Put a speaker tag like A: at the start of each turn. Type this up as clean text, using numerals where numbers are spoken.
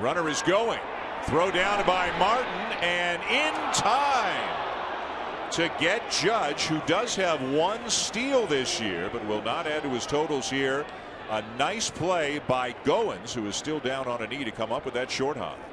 A: Runner is going. Throw down by Martin, and in time to get Judge, who does have 1 steal this year but will not add to his totals here. A nice play by Goins, who is still down on a knee, to come up with that short hop.